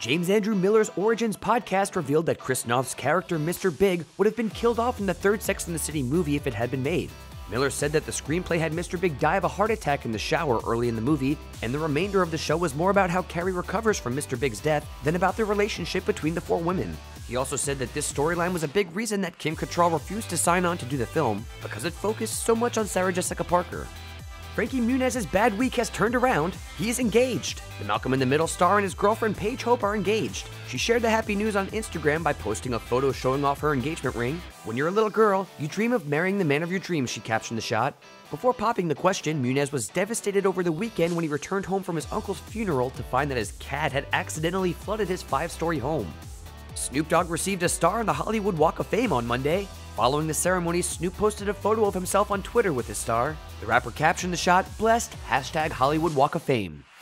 James Andrew Miller's Origins podcast revealed that Chris Noth's character Mr. Big would have been killed off in the third Sex and the City movie if it had been made. Miller said that the screenplay had Mr. Big die of a heart attack in the shower early in the movie, and the remainder of the show was more about how Carrie recovers from Mr. Big's death than about the relationship between the four women. He also said that this storyline was a big reason that Kim Cattrall refused to sign on to do the film, because it focused so much on Sarah Jessica Parker. Frankie Muniz's bad week has turned around. He is engaged. The Malcolm in the Middle star and his girlfriend Paige Hope are engaged. She shared the happy news on Instagram by posting a photo showing off her engagement ring. "When you're a little girl, you dream of marrying the man of your dreams," she captioned the shot. Before popping the question, Muniz was devastated over the weekend when he returned home from his uncle's funeral to find that his cat had accidentally flooded his 5-story home. Snoop Dogg received a star on the Hollywood Walk of Fame on Monday. Following the ceremony, Snoop posted a photo of himself on Twitter with his star. The rapper captioned the shot, "Blessed, #Hollywood Walk of Fame."